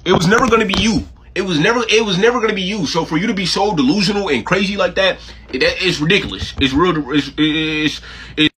It was never gonna be you. It was never gonna be you. So for you to be so delusional and crazy like that, it's ridiculous. It's real. It's